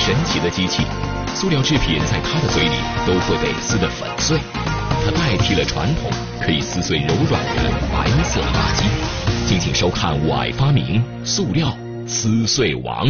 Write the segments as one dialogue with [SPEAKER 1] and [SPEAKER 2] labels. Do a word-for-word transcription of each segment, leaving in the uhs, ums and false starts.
[SPEAKER 1] 神奇的机器，塑料制品在它的嘴里都会被撕得粉碎。它代替了传统可以撕碎柔软的白色垃圾。敬请收看《我爱发明》塑料撕碎王。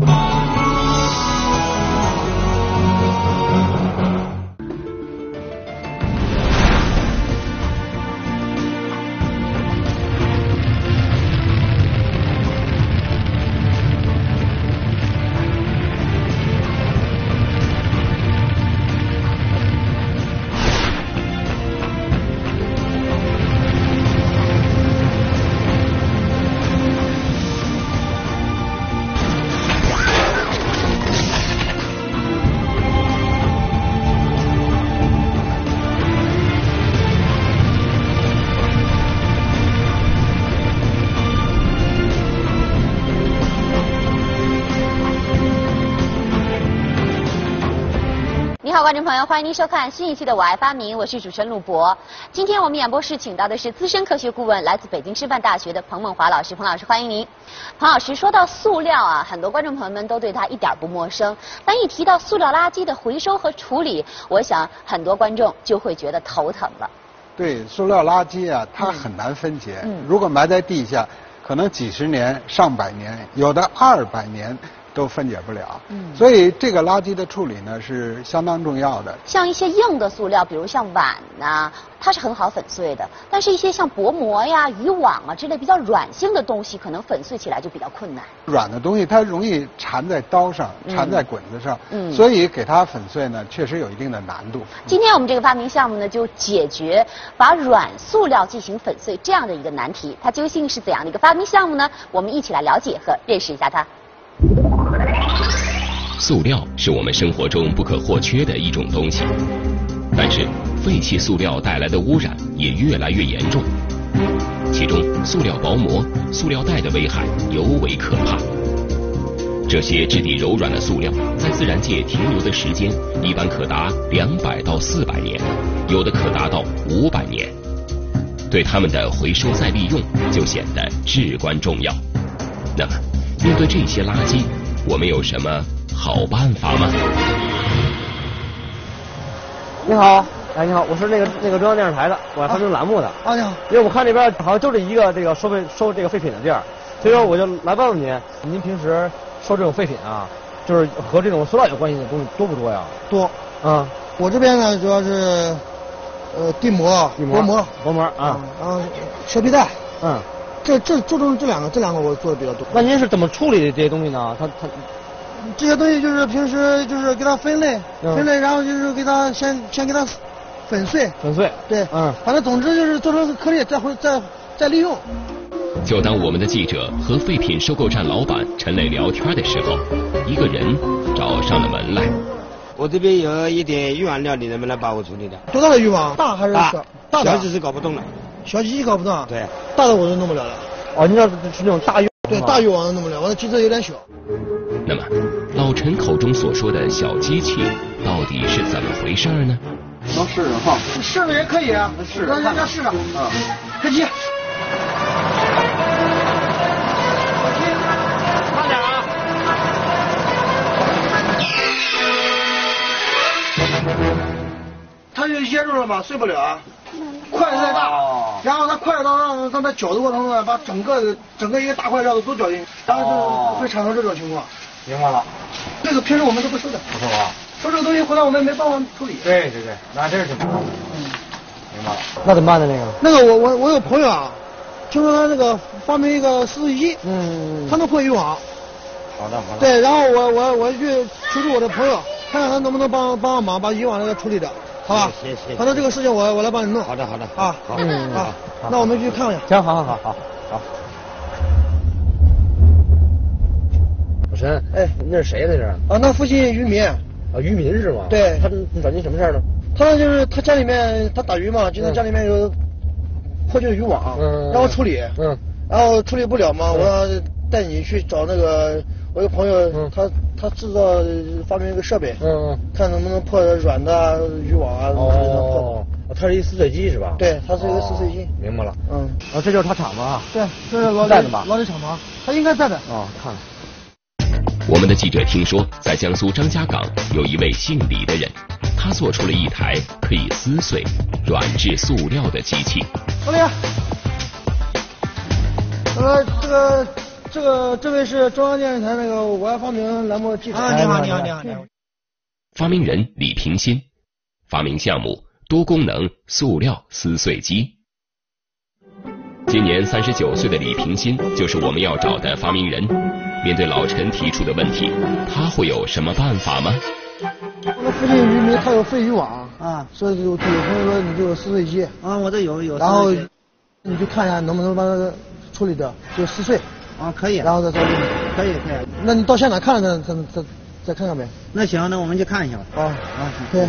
[SPEAKER 2] 你好，观众朋友，欢迎您收看新一期的《我爱发明》，我是主持人陆博。今天我们演播室请到的是资深科学顾问，来自北京师范大学的彭梦华老师。彭老师，欢迎您。彭老师，说到塑料啊，很多观众朋友们都对它一点不陌生，但一提到塑料垃圾的回收和处理，我想很多观众就会觉得头疼了。
[SPEAKER 3] 对，塑料垃圾啊，它很难分解。嗯，如果埋在地下，可能几十年、上百年，有的二百年。都分解不了，嗯，所以这个垃圾的处理呢是相当重要的。
[SPEAKER 2] 像一些硬的塑料，比如像碗呐、啊，它是很好粉碎的；但是一些像薄膜呀、渔网啊之类比较软性的东西，可能粉碎起来就比较困难。
[SPEAKER 3] 软的东西它容易缠在刀上，缠在滚子上，嗯，所以给它粉碎呢，确实有一定的难度。
[SPEAKER 2] 今天我们这个发明项目呢，就解决把软塑料进行粉碎这样的一个难题。它究竟是怎样的一个发明项目呢？我们一起来了解和认识一下它。
[SPEAKER 1] 塑料是我们生活中不可或缺的一种东西，但是废弃塑料带来的污染也越来越严重。其中，塑料薄膜、塑料袋的危害尤为可怕。这些质地柔软的塑料在自然界停留的时间一般可达两百到四百年，有的可达到五百年。对它们的回收再利用就显得至关重要。那么，面对这些垃圾，我们有什么好办法吗？
[SPEAKER 4] 你好，哎，你好，我是那个那个中央电视台的，我发明栏目的。啊，你好。因为我看这边好像就这一个这个收废收这个废品的地儿，所以说我就来问问您，您平时收这种废品啊，就是和这种塑料有关系的东西多不多呀？
[SPEAKER 5] 多。
[SPEAKER 4] 嗯，
[SPEAKER 5] 我这边呢主要是呃地膜、薄膜、
[SPEAKER 4] 薄膜啊，
[SPEAKER 5] 然后蛇皮袋。
[SPEAKER 4] 嗯。
[SPEAKER 5] 这这注重这两个，这两个我做的比较多。
[SPEAKER 4] 那您是怎么处理这些东西呢？它它
[SPEAKER 5] 这些东西就是平时就是给它分类，嗯、分类，然后就是给它先先给它粉碎，
[SPEAKER 4] 粉碎，
[SPEAKER 5] 对，嗯，反正总之就是做成颗粒，再回再再利用。
[SPEAKER 1] 就当我们的记者和废品收购站老板陈磊聊天的时候，一个人找上了门来。
[SPEAKER 6] 我这边有一点渔网料，你能不能帮我处理掉？
[SPEAKER 5] 多大的渔网？大还是小？大的。
[SPEAKER 6] 小只是搞不动了。
[SPEAKER 5] 小机器搞不动，
[SPEAKER 6] 对，
[SPEAKER 5] 大的我都弄不了了。
[SPEAKER 4] 哦，你这是那种大渔网？
[SPEAKER 5] 对，大渔网都弄不了，我的机子有点小。
[SPEAKER 1] 那么，老陈口中所说的小机器到底是怎么回事呢？
[SPEAKER 5] 能试试哈？试试也可以啊，试，让人家试试。啊，开机。
[SPEAKER 4] 慢点啊！
[SPEAKER 5] 它就噎住了嘛，碎不了啊。块太大，哦、然后它快到让让它搅的过程中呢，把整个整个一个大块料子都搅进去，然后就会产生这种情况。
[SPEAKER 4] 明白了。
[SPEAKER 5] 这个平时我们都不收的。
[SPEAKER 4] 不收啊。
[SPEAKER 5] 收这个东西回来我们没办法处理。
[SPEAKER 4] 对对对，那真是挺麻烦。嗯，明白了。那怎么办呢？那个？
[SPEAKER 5] 那个我我我有朋友啊，听说他那个发明一个撕碎机，嗯，他能破渔网。
[SPEAKER 4] 好的好的。
[SPEAKER 5] 对，然后我我我去求助我的朋友，看看他能不能帮帮忙把渔网那个处理掉。好吧，
[SPEAKER 6] 谢谢。
[SPEAKER 5] 反正这个事情我我来帮你弄。
[SPEAKER 6] 好的好的
[SPEAKER 5] 啊，
[SPEAKER 6] 好，
[SPEAKER 5] 嗯啊，那我们去看看。
[SPEAKER 4] 行，好好好好好。老陈，哎，那是谁在这儿？
[SPEAKER 5] 啊，那附近渔民。
[SPEAKER 4] 啊，渔民是吗？
[SPEAKER 5] 对。
[SPEAKER 4] 他找您什么事儿呢？
[SPEAKER 5] 他就是他家里面他打鱼嘛，就是家里面有破旧渔网，嗯，让我处理，嗯，然后处理不了嘛，我要带你去找那个我有朋友，他他制造发明一个设备，嗯，看能不能破软的渔网啊，
[SPEAKER 4] 哦，它是一撕碎机是吧？
[SPEAKER 5] 对，它是一个撕碎机。
[SPEAKER 4] 明白了，嗯，啊，这就是他厂子啊？
[SPEAKER 5] 对，这是老李
[SPEAKER 4] 在的吧？
[SPEAKER 5] 老李厂房，他应该在的。
[SPEAKER 4] 哦，看看。
[SPEAKER 1] 我们的记者听说，在江苏张家港有一位姓李的人，他做出了一台可以撕碎软质塑料的机器。
[SPEAKER 5] 老李，呃，这个这个这位是中央电视台那个我爱发明栏目记者。啊，你好，你好，你好，你好。
[SPEAKER 1] 发明人李平新，发明项目多功能塑料撕碎机。今年三十九岁的李平新就是我们要找的发明人。面对老陈提出的问题，他会有什么办法吗？
[SPEAKER 5] 我们附近渔民他有废渔网啊，所以就有朋友说你就有撕碎机啊，我这有有。然后你去看一下能不能把它处理掉，就撕碎啊，可以。然后再再可以可以。那你到现场看了再再再再看看呗。那行，那我们去看一下吧。啊啊，对。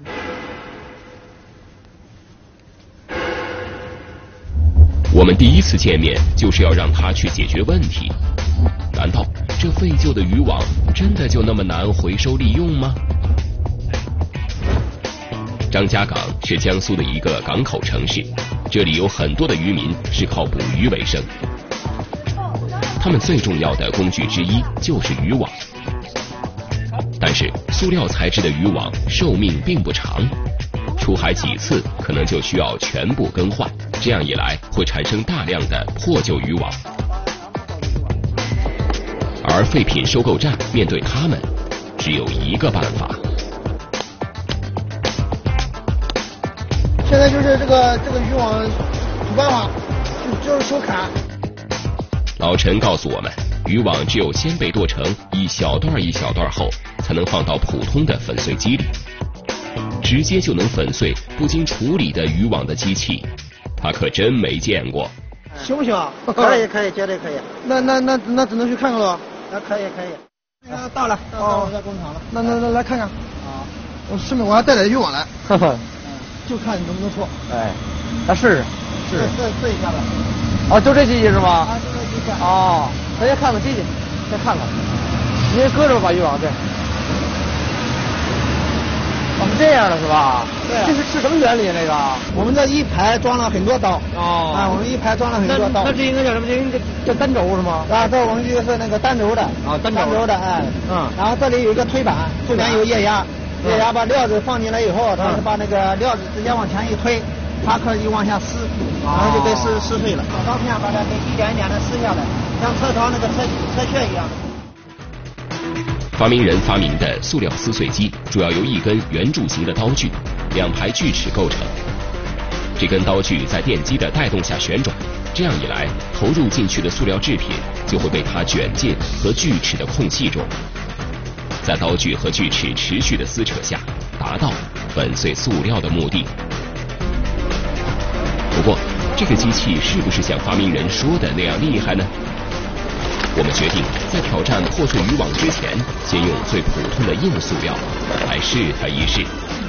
[SPEAKER 1] 我们第一次见面就是要让他去解决问题，难道这废旧的渔网真的就那么难回收利用吗？张家港是江苏的一个港口城市，这里有很多的渔民是靠捕鱼为生，他们最重要的工具之一就是渔网。但是塑料材质的渔网寿命并不长，出海几次可能就需要全部更换，这样一来会产生大量的破旧渔网。而废品收购站面对他们只有一个办法。
[SPEAKER 5] 现在就是这个这个渔网没办法，就就是手砍。
[SPEAKER 1] 老陈告诉我们，渔网只有先被剁成一小段一小段后，才能放到普通的粉碎机里。直接就能粉碎不经处理的渔网的机器，他可真没见过。
[SPEAKER 5] 行不行？可以可以，绝对可以。那那那那只能去看看了。那可以可以。那个到了，到到我们工厂了。那那那来看看。啊。我顺便我还带点渔网来。呵呵。就看你能不能错。
[SPEAKER 4] 哎，来试试。试试
[SPEAKER 5] 试试一下吧。
[SPEAKER 4] 哦，就这机器是吗？
[SPEAKER 5] 啊，就这机器。
[SPEAKER 4] 哦，咱先看看机器，先看看。你先搁着吧，渔网对。哦，是这样的是吧？
[SPEAKER 5] 对、啊。
[SPEAKER 4] 这是是什么原理？这个？
[SPEAKER 5] 我们这一排装了很多刀。
[SPEAKER 4] 哦。
[SPEAKER 5] 啊，我们一排装了很多刀。
[SPEAKER 4] 那这应该叫什么？这应该叫单轴是吗？
[SPEAKER 5] 啊，这我们这个是那个单轴的。
[SPEAKER 4] 啊，单轴。
[SPEAKER 5] 单轴的，哎。嗯。然后这里有一个推板，后边有液压，液压把料子放进来以后，它是把那个料子直接往前一推，它可以往下撕，然后就被撕撕碎了。刀片把它给一点一点的撕下来，像车床那个车车屑一样。
[SPEAKER 1] 发明人发明的塑料撕碎机主要由一根圆柱形的刀具、两排锯齿构成。这根刀具在电机的带动下旋转，这样一来，投入进去的塑料制品就会被它卷进和锯齿的空隙中，在刀具和锯齿持续的撕扯下，达到粉碎塑料的目的。不过，这个机器是不是像发明人说的那样厉害呢？我们决定在挑战破碎渔网之前，先用最普通的硬塑料来试它一试。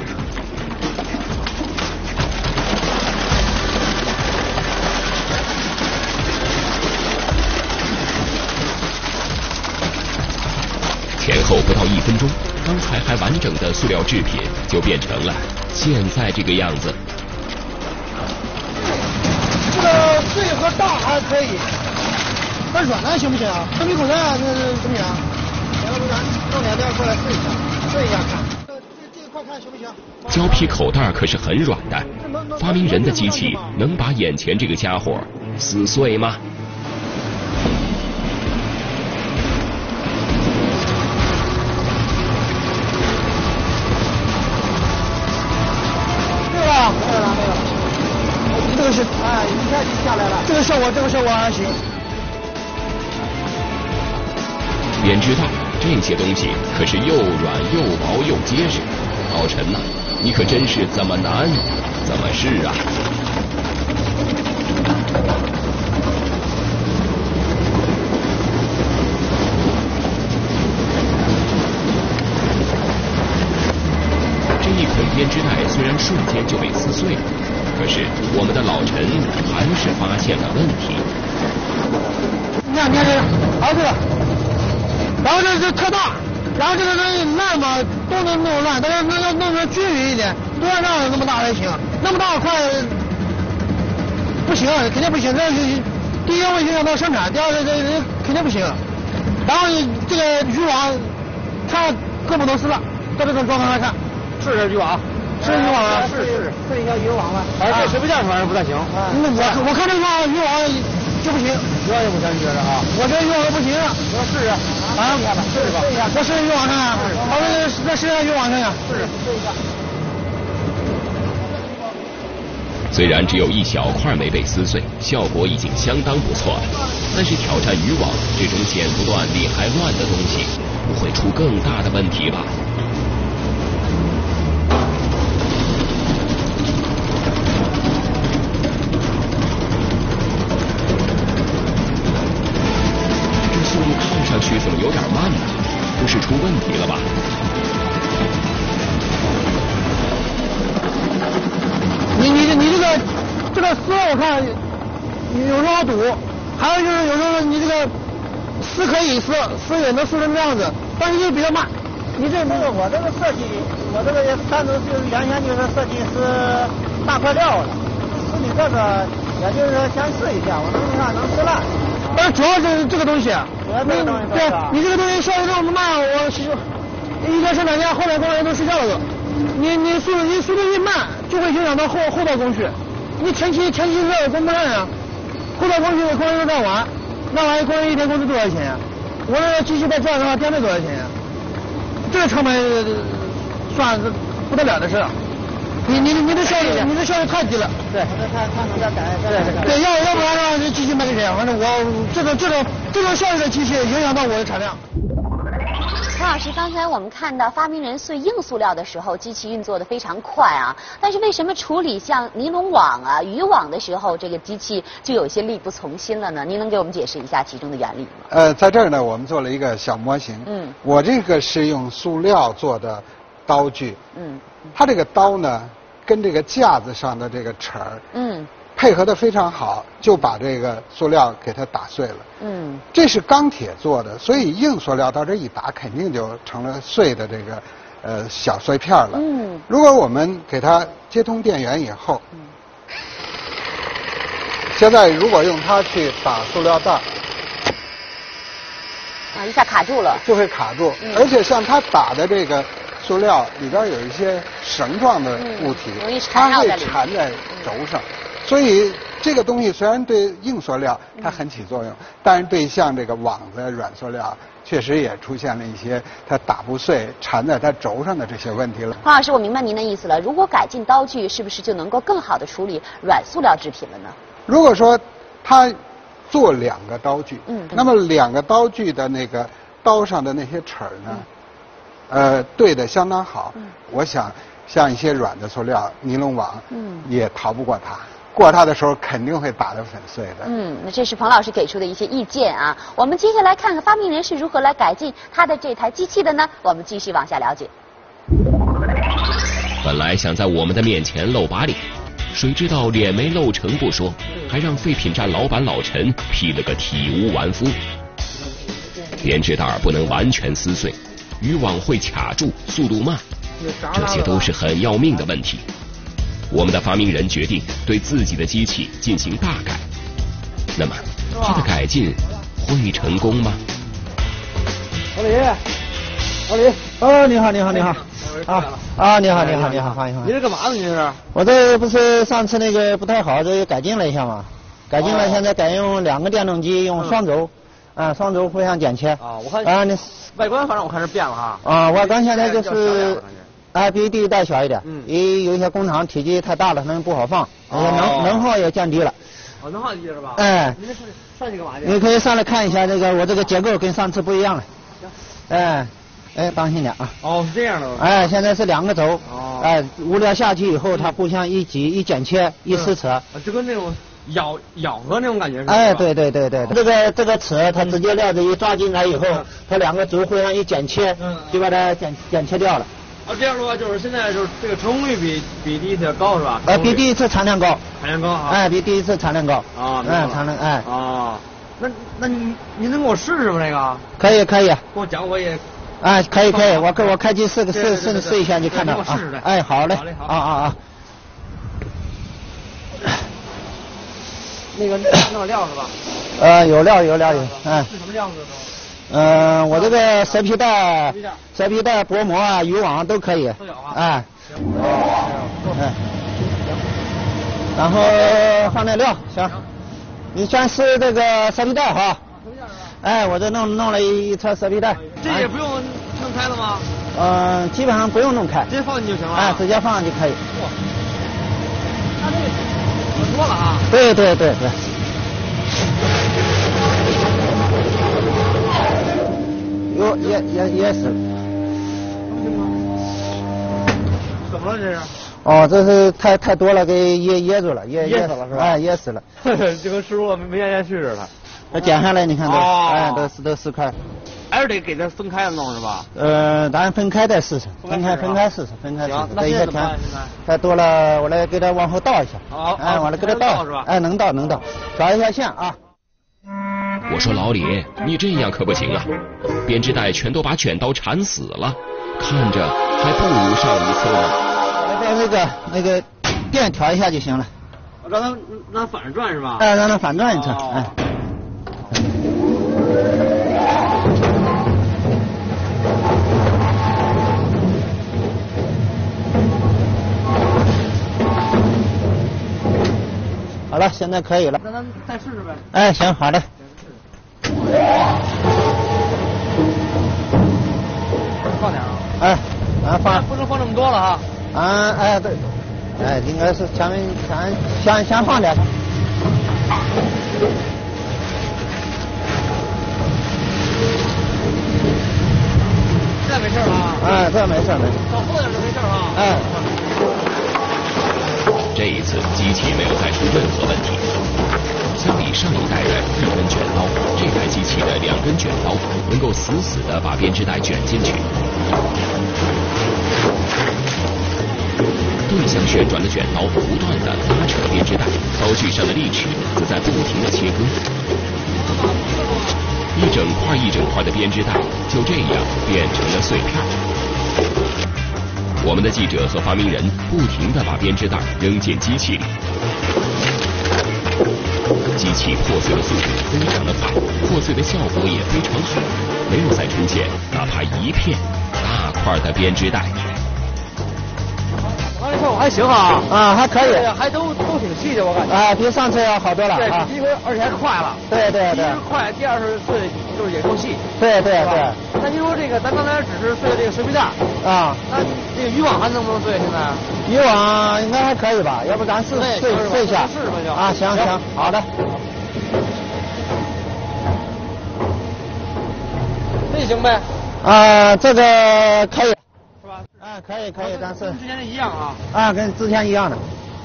[SPEAKER 1] 前后不到一分钟，刚才还完整的塑料制品就变成了现在这个样子。
[SPEAKER 5] 这个碎和大还可以。那软的行不行啊？那米口袋啊，那怎么样？要不咱弄两袋过来试一下，试一下看。这这一块看行不行？
[SPEAKER 1] 胶皮口袋可是很软的，发明人的机器能把眼前这个家伙撕碎吗？
[SPEAKER 5] 对吧？对了，对了。这个是，哎，一下就下来了。这个效果，这个效果还行。
[SPEAKER 1] 编织袋这些东西可是又软又薄又结实，老陈呐、啊，你可真是怎么难怎么试啊！这一捆编织袋虽然瞬间就被撕碎了，可是我们的老陈还是发现了问题。
[SPEAKER 5] 你看，你看这个，好这个。然后这这特大，然后这个东西烂嘛都能弄烂，但是那要弄成均匀一点，不要让那么大才行。那么大块不行，肯定不行。这是第一个会影响到生产，第二个这这肯定不行。 然后这个渔网，它胳膊都湿了，到这种状态来看，
[SPEAKER 4] 是这渔网，
[SPEAKER 5] 是渔网啊，
[SPEAKER 4] 是是
[SPEAKER 5] 是一条渔网啊。
[SPEAKER 4] 反正这水不见反正不太行。
[SPEAKER 5] 那我我看这个渔网就不行，
[SPEAKER 4] 渔网也不行，你觉着啊？
[SPEAKER 5] 我觉得渔网不行，
[SPEAKER 4] 我试试，
[SPEAKER 5] 啊，
[SPEAKER 4] 试试吧，试一下，
[SPEAKER 5] 我试试渔网看看，我再试一下渔网看看，
[SPEAKER 4] 试试试一下。
[SPEAKER 1] 虽然只有一小块没被撕碎，效果已经相当不错了，但是挑战渔网这种剪不断理还乱的东西，不会出更大的问题吧？这速度看上去怎么有点慢呢？不是出问题了吧？
[SPEAKER 5] 你你你这个这个丝我看有时候堵，还有就是有时候你这个丝可以撕，丝也能撕成这样子，但是就比较慢。你这这个我这个设计，我这个也单独就是原先就是设计是大块料的，撕你这个也就是说先试一下，我能看能撕烂。但是主要是这个东西，主要这个东西对，你这个东西效率这么慢，我一天生产线后面工人都睡觉了都。你你速度你速度一慢，就会影响到后后道工序。你前期前期热工不烂啊，后道工序工人都干完，那玩意工人一天工资多少钱呀？我这机器在转的话，天天多少钱呀？这个成本算是不得了的事。你你你的效率你的效率太低了。对，看看能再改。对对，要要不然让这机器卖给谁？反正我这种这种这种效率的机器影响到我的产量。
[SPEAKER 2] 陈老师，刚才我们看到发明人碎硬塑料的时候，机器运作的非常快啊，但是为什么处理像尼龙网啊、渔网的时候，这个机器就有些力不从心了呢？您能给我们解释一下其中的原理吗？
[SPEAKER 3] 呃，在这儿呢，我们做了一个小模型。嗯。我这个是用塑料做的刀具。嗯。它这个刀呢，跟这个架子上的这个齿儿。嗯。配合的非常好，就把这个塑料给它打碎了。嗯，这是钢铁做的，所以硬塑料到这一打，肯定就成了碎的这个呃小碎片了。嗯，如果我们给它接通电源以后，嗯，现在如果用它去打塑料袋，
[SPEAKER 2] 啊，一下卡住了，
[SPEAKER 3] 就会卡住。嗯、而且像它打的这个塑料里边有一些绳状的物体，
[SPEAKER 2] 嗯、
[SPEAKER 3] 它会缠在轴上。嗯，所以这个东西虽然对硬塑料它很起作用，嗯、但是对像这个网子、软塑料，确实也出现了一些它打不碎、缠在它轴上的这些问题了。
[SPEAKER 2] 黄老师，我明白您的意思了。如果改进刀具，是不是就能够更好的处理软塑料制品了呢？
[SPEAKER 3] 如果说它做两个刀具，嗯，那么两个刀具的那个刀上的那些齿儿呢，嗯、呃，对的相当好。嗯，我想像一些软的塑料、尼龙网，嗯，也逃不过它。过它的时候肯定会打得粉碎的。
[SPEAKER 2] 嗯，那这是彭老师给出的一些意见啊。我们接下来看看发明人是如何来改进他的这台机器的呢？我们继续往下了解。
[SPEAKER 1] 本来想在我们的面前露把脸，谁知道脸没露成不说，还让废品站老板老陈劈了个体无完肤。编织袋不能完全撕碎，渔网会卡住，速度慢，这些都是很要命的问题。我们的发明人决定对自己的机器进行大改，那么他的改进会成功吗？
[SPEAKER 5] 老李，老李，哦，你好，你好，你好，啊啊，你好，你好，你好，欢迎欢迎。
[SPEAKER 4] 你这干嘛呢？你这是？
[SPEAKER 5] 我这不是上次那个不太好，这改进了一下嘛，改进了，现在改用两个电动机，用双轴，啊，双轴互相剪切。
[SPEAKER 4] 啊，我看
[SPEAKER 5] 啊，你
[SPEAKER 4] 外观反正我看是变了哈。
[SPEAKER 5] 啊，外观现在就是。啊，比第一代小一点，嗯，因为有一些工厂体积太大了，它不好放，而且能能耗也降低了。
[SPEAKER 4] 哦，能耗低是吧？
[SPEAKER 5] 哎，
[SPEAKER 4] 你这上去干嘛去？
[SPEAKER 5] 你可以上来看一下这个，我这个结构跟上次不一样了。行。哎，哎，当心点啊。
[SPEAKER 4] 哦，是这样的。
[SPEAKER 5] 哎，现在是两个轴。哦。哎，物料下去以后，它互相一挤、一剪切、一撕扯。
[SPEAKER 4] 就跟那种咬咬合那种感觉是吧？
[SPEAKER 5] 哎，对对对对，这个这个齿，它直接料子一抓进来以后，它两个轴互相一剪切，就把它剪剪切掉了。
[SPEAKER 4] 啊，这样的话就是现在就是这个成功率比比第一次高是吧？
[SPEAKER 5] 呃，比第一次产量高。
[SPEAKER 4] 产量高啊？
[SPEAKER 5] 哎，比第一次产量高。
[SPEAKER 4] 啊，
[SPEAKER 5] 嗯，产量哎。
[SPEAKER 4] 啊，那那你您能给我试试吗？这个？
[SPEAKER 5] 可以可以。
[SPEAKER 4] 跟我讲我也。
[SPEAKER 5] 哎，可以可以，我给我开机试个试试试一下就看到了啊。哎，好嘞。
[SPEAKER 4] 好嘞好。
[SPEAKER 5] 啊啊啊。
[SPEAKER 4] 那个弄料是吧？
[SPEAKER 5] 呃，有料有料有，嗯。
[SPEAKER 4] 是什么料子
[SPEAKER 7] 嗯、呃，我这个蛇皮袋、蛇皮袋、薄膜啊、渔网都可以。
[SPEAKER 4] 都有啊。
[SPEAKER 7] 哎。哦。哎。然后放点料，行。你先试这个蛇皮袋哈。哎，我这弄弄了一一车蛇皮袋。
[SPEAKER 4] 这也不用弄开了吗？
[SPEAKER 7] 嗯、呃，基本上不用弄开，
[SPEAKER 4] 直接放进就行了。
[SPEAKER 7] 哎，直接放上就可以。
[SPEAKER 4] 哇，它这个可多了啊！
[SPEAKER 7] 对对对对。哟，也也也是。
[SPEAKER 4] 怎么了这是？
[SPEAKER 7] 哦，这是太太多了，给噎噎住了，噎
[SPEAKER 4] 噎死了是吧？
[SPEAKER 7] 哎，噎死了。
[SPEAKER 4] 就跟师傅没没咽下去似的。
[SPEAKER 7] 那剪下来你看都，
[SPEAKER 4] 哦、
[SPEAKER 7] 哎，都是都四块。
[SPEAKER 4] 还是得给它分开了弄是吧？
[SPEAKER 7] 呃，咱分开再试试，分开分开试试，分开试试。等一下填，太多了，我来给它往后倒一下。
[SPEAKER 4] 好，
[SPEAKER 7] 哎，我来给它倒
[SPEAKER 4] 是吧？
[SPEAKER 7] 哎，能倒能倒，调一下线啊。
[SPEAKER 1] 我说老李，你这样可不行啊，编织袋全都把卷刀缠死了，看着还不如上一次呢。
[SPEAKER 7] 来把那个那个电调一下就行了。
[SPEAKER 4] 让它让它反着转是吧？
[SPEAKER 7] 哎，让它反转一转，哎。好了，现在可以了。
[SPEAKER 4] 那咱再试试呗。
[SPEAKER 7] 哎，行，好的。
[SPEAKER 4] 放点啊。
[SPEAKER 7] 哎，啊放。
[SPEAKER 4] 不能放这么多了哈。
[SPEAKER 7] 啊，哎对，哎应该是前面先先先放点。
[SPEAKER 4] 这没事吧？
[SPEAKER 7] 哎，这没事没事。
[SPEAKER 4] 少放点就没事啊。
[SPEAKER 7] 哎。
[SPEAKER 1] 这一次机器没有再出任何问题。相比上一代的一根卷刀，这台机器的两根卷刀能够死死地把编织袋卷进去。对向旋转的卷刀不断地拉扯编织袋，刀具上的利齿则在不停地切割。一整块一整块的编织袋就这样变成了碎片。我们的记者和发明人不停地把编织袋扔进机器里，机器破碎的速度非常的快，破碎的效果也非常好，没有再出现哪怕一片大块的编织袋。
[SPEAKER 4] 刚才效果还行啊，
[SPEAKER 7] 啊还可以，
[SPEAKER 4] 还都都挺细的，我感觉。
[SPEAKER 7] 啊，比上次要好多了
[SPEAKER 4] 对，
[SPEAKER 7] 啊。
[SPEAKER 4] 第一回而且还快了。
[SPEAKER 7] 对对对。
[SPEAKER 4] 第一是快，第二是碎，就是也够细。
[SPEAKER 7] 对对对。
[SPEAKER 4] 那您说这个，咱刚才只是碎了这个蛇皮袋。
[SPEAKER 7] 啊。
[SPEAKER 4] 那这个渔网还能不能碎？现在？
[SPEAKER 7] 渔网应该还可以吧？要不咱试碎碎一下。
[SPEAKER 4] 试吧就。
[SPEAKER 7] 啊，行行，好的。
[SPEAKER 4] 这行呗。
[SPEAKER 7] 啊，这个可以。
[SPEAKER 4] 是吧？
[SPEAKER 7] 啊，可以可以，咱是。
[SPEAKER 4] 跟之前的一样啊。
[SPEAKER 7] 啊，跟之前一样的。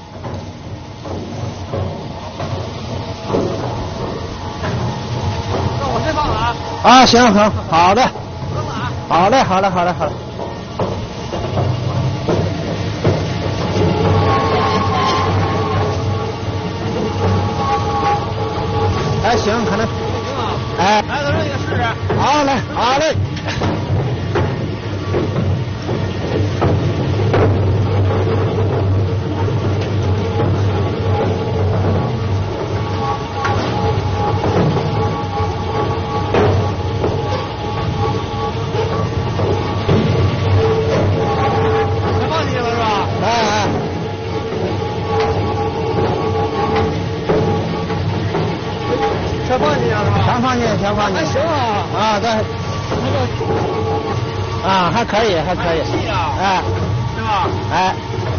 [SPEAKER 4] 那我先放了啊。
[SPEAKER 7] 啊，行行，好的。
[SPEAKER 4] 扔了啊。
[SPEAKER 7] 好嘞，好嘞，好嘞，好嘞。还行，可能。
[SPEAKER 4] 行啊。
[SPEAKER 7] 哎。
[SPEAKER 4] 来，咱扔一个试试。
[SPEAKER 7] 好嘞，好嘞。
[SPEAKER 4] 全放进去了是吧？
[SPEAKER 7] 全放进去，全放进去。
[SPEAKER 4] 还行啊。
[SPEAKER 7] 啊，对。
[SPEAKER 4] 那个。
[SPEAKER 7] 啊，还可以，还可以。
[SPEAKER 4] 细啊。
[SPEAKER 7] 哎。
[SPEAKER 4] 对吧？
[SPEAKER 7] 哎。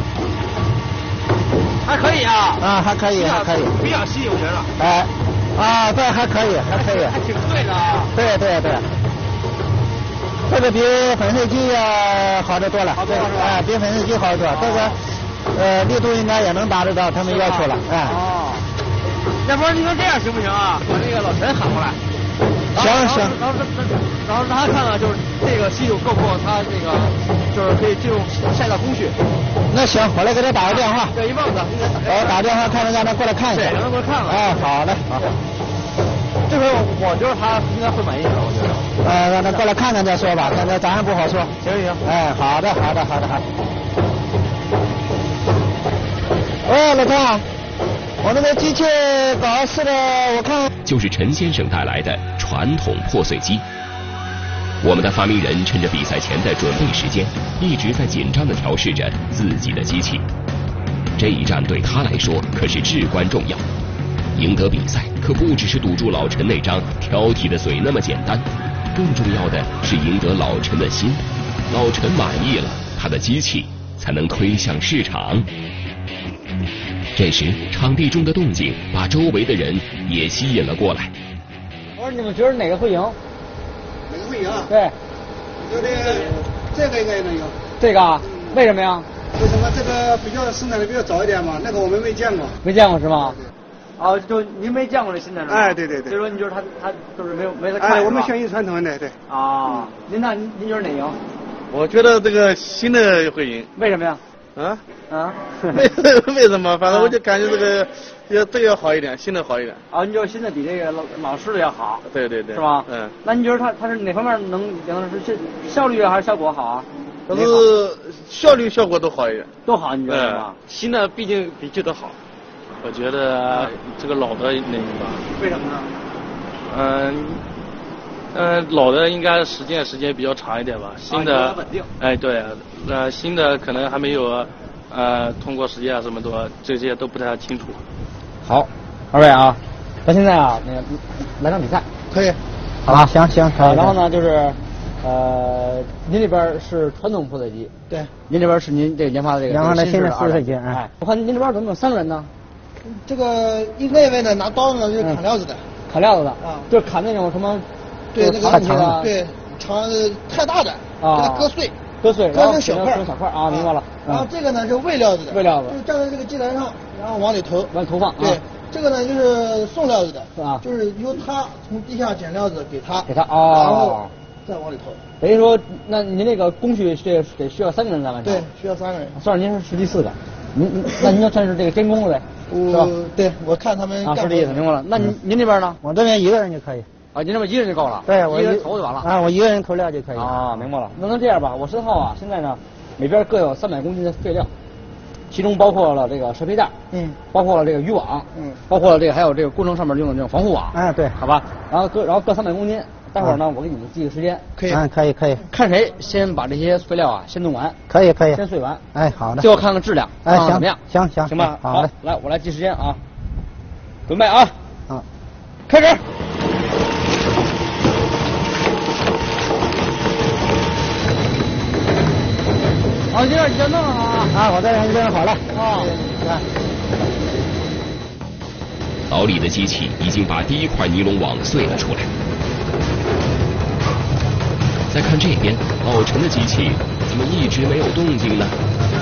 [SPEAKER 4] 还可以啊。
[SPEAKER 7] 啊，还可以，还可以。
[SPEAKER 4] 比较细，我觉得。
[SPEAKER 7] 哎。啊，对，还可以，还可以。
[SPEAKER 4] 还挺碎的啊。
[SPEAKER 7] 对对对。这个比粉碎机要好得多了。
[SPEAKER 4] 好多了是吧？
[SPEAKER 7] 哎，比粉碎机好得多。这个呃力度应该也能达得到他们要求了。哎。
[SPEAKER 4] 哦。要不然你说这样行不行啊？把那个老陈喊过来。
[SPEAKER 7] 行行。
[SPEAKER 4] 然后然后让他看看，就是这个细度够不够，他那个就是可以进入下一道工序。
[SPEAKER 7] 那行，我来给他打个电话。
[SPEAKER 4] 对，一棒子。
[SPEAKER 7] 我打电话看看，让他过来看一下。
[SPEAKER 4] 对，让他过来看看。
[SPEAKER 7] 哎，好嘞，好。
[SPEAKER 4] 这回我觉得他应该会满意的，我觉得。
[SPEAKER 7] 呃，让他过来看看再说吧，现在咱还不好说。
[SPEAKER 4] 行行。
[SPEAKER 7] 哎，好的，好的，好的，好的。喂，老张，我那个机器搞试的，我看。
[SPEAKER 1] 就是陈先生带来的传统破碎机， 我们的发明人趁着比赛前的准备时间，一直在紧张地调试着自己的机器。这一战对他来说可是至关重要。赢得比赛可不只是堵住老陈那张挑剔的嘴那么简单，更重要的是赢得老陈的心。老陈满意了，他的机器才能推向市场。这时，场地中的动静把周围的人也吸引了过来。
[SPEAKER 4] 我说你们觉得哪个会赢？
[SPEAKER 5] 哪个会赢啊？
[SPEAKER 4] 对，
[SPEAKER 5] 我觉得这个应该能赢。
[SPEAKER 4] 这个啊？为什么呀？
[SPEAKER 5] 为什么这个比较生产的比较早一点嘛？那个我们没见过。
[SPEAKER 4] 没见过是吗？哦，就您没见过这新的是吧？
[SPEAKER 5] 哎，对对对。
[SPEAKER 4] 所以说您觉得他他就是没有没得看。
[SPEAKER 5] 哎，我们宣传传统的对。
[SPEAKER 4] 啊，您呢？您您觉得哪赢？
[SPEAKER 8] 我觉得这个新的会赢。
[SPEAKER 4] 为什么呀？
[SPEAKER 8] 啊
[SPEAKER 4] 啊？
[SPEAKER 8] 为为什么？反正我就感觉这个要这个要好一点，新的好一点。
[SPEAKER 4] 啊，你觉得新的比这个老老式的要好？
[SPEAKER 8] 对对对。
[SPEAKER 4] 是吧？
[SPEAKER 8] 嗯。
[SPEAKER 4] 那你觉得它它是哪方面能赢？是效率还是效果好啊？
[SPEAKER 8] 但是效率效果都好一点。
[SPEAKER 4] 都好，你觉得吗？
[SPEAKER 9] 新的毕竟比旧的好。我觉得这个老的能赢吧？
[SPEAKER 4] 为什么呢？
[SPEAKER 9] 嗯，呃，老的应该实践时间比较长一点吧。新的，
[SPEAKER 4] 啊、稳定。
[SPEAKER 9] 哎，对，呃，新的可能还没有，呃，通过实践啊什么多，这些都不太清楚。
[SPEAKER 4] 好，二位啊，那现在啊，那个来场比赛。
[SPEAKER 5] 可以。
[SPEAKER 7] 好吧，行行。
[SPEAKER 4] 啊，然后呢，就是，呃，您这边是传统破碎机。
[SPEAKER 5] 对。
[SPEAKER 4] 您这边是您这个研发的这个。
[SPEAKER 7] 研发的新的破碎机。
[SPEAKER 4] 哎，我看您这边怎么有三个人呢？
[SPEAKER 5] 这个一那位呢，拿刀呢就是砍料子的，
[SPEAKER 4] 嗯、砍料子的
[SPEAKER 5] 啊，
[SPEAKER 4] 就是砍那种什么，
[SPEAKER 5] 对那个
[SPEAKER 4] 那个
[SPEAKER 5] 对长太大的，
[SPEAKER 4] 啊，
[SPEAKER 5] 给它割碎，
[SPEAKER 4] 割碎，
[SPEAKER 5] 割成小块
[SPEAKER 4] 小块啊，明白了。
[SPEAKER 5] 然后这个呢是煨料子的，
[SPEAKER 4] 煨料子，
[SPEAKER 5] 就是站在这个机台上，然后往里投，
[SPEAKER 4] 往投放。
[SPEAKER 5] 对，这个呢就是送料子的，
[SPEAKER 4] 啊，
[SPEAKER 5] 就是由他从地下捡料子给他，
[SPEAKER 4] 给他哦，
[SPEAKER 5] 然后再往里投。
[SPEAKER 4] 等于说，那您那个工序这得需要三个人来完成。
[SPEAKER 5] 对，需要三个人。
[SPEAKER 4] 算是您是实际四个，您那您就算是这个监工了呗。
[SPEAKER 5] 我对，我看他们
[SPEAKER 4] 啊，是这意思，明白了。那您您这边呢？
[SPEAKER 7] 我这边一个人就可以。
[SPEAKER 4] 啊，您这边一个人就够了。
[SPEAKER 7] 对，我
[SPEAKER 4] 一个人投就完了。
[SPEAKER 7] 啊，我一个人投料就可以。
[SPEAKER 4] 啊，明白了。那能这样吧？我身后啊，现在呢，每边各有三百公斤的废料，其中包括了这个蛇皮袋，
[SPEAKER 5] 嗯，
[SPEAKER 4] 包括了这个渔网，
[SPEAKER 5] 嗯，
[SPEAKER 4] 包括了这个还有这个工程上面用的这种防护网。
[SPEAKER 7] 哎，对，
[SPEAKER 4] 好吧。然后各然后各三百公斤。待会儿呢，我给你们记个时间，
[SPEAKER 5] 可以，
[SPEAKER 7] 嗯，可以，可以，
[SPEAKER 4] 看谁先把这些废料啊先弄完，
[SPEAKER 7] 可以，可以，
[SPEAKER 4] 先碎完，
[SPEAKER 7] 哎，好的，
[SPEAKER 4] 最后看看质量，
[SPEAKER 7] 哎，行，
[SPEAKER 4] 怎么样？
[SPEAKER 7] 行行
[SPEAKER 4] 行吧，
[SPEAKER 7] 好嘞，
[SPEAKER 4] 来，我来记时间啊，准备啊，
[SPEAKER 7] 啊，
[SPEAKER 4] 开始。好，这样已经弄好啊，
[SPEAKER 7] 啊，我这边已经好了，
[SPEAKER 4] 啊，来。
[SPEAKER 1] 老李的机器已经把第一块尼龙网碎了出来。再看这边，老陈的机器怎么一直没有动静呢？